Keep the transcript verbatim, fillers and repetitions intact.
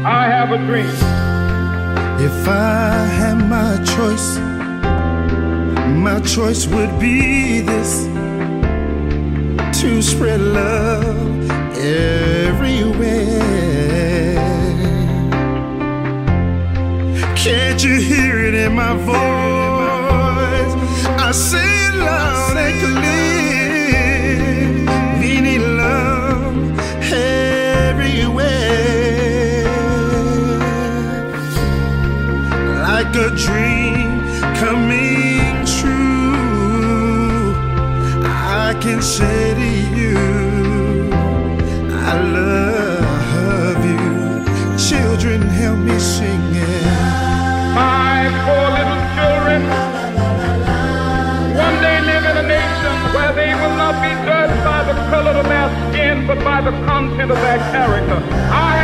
I have a dream. If I had my choice, my choice would be this: to spread love everywhere. Can't you hear it in my voice? I say it loud and clear. We need love everywhere. Like a dream coming true, I can say to you, I love you. Children, help me sing it. My four little children one day live in a nation where they will not be judged by the color of their skin, but by the content of their character. I